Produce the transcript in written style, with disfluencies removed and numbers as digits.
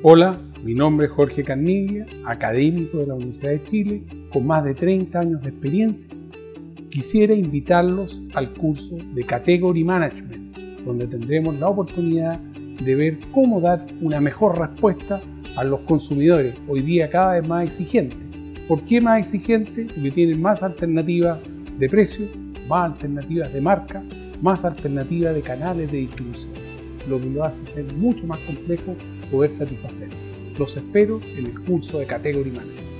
Hola, mi nombre es Jorge Carniglia, académico de la Universidad de Chile, con más de 30 años de experiencia. Quisiera invitarlos al curso de Category Management, donde tendremos la oportunidad de ver cómo dar una mejor respuesta a los consumidores, hoy día cada vez más exigentes. ¿Por qué más exigentes? Porque tienen más alternativas de precio, más alternativas de marca, más alternativas de canales de distribución, lo que lo hace ser mucho más complejo poder satisfacer. Los espero en el curso de Category Management.